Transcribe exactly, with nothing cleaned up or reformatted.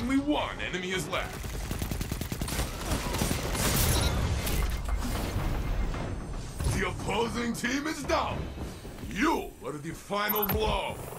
Only one enemy is left. The opposing team is down. You are the final blow.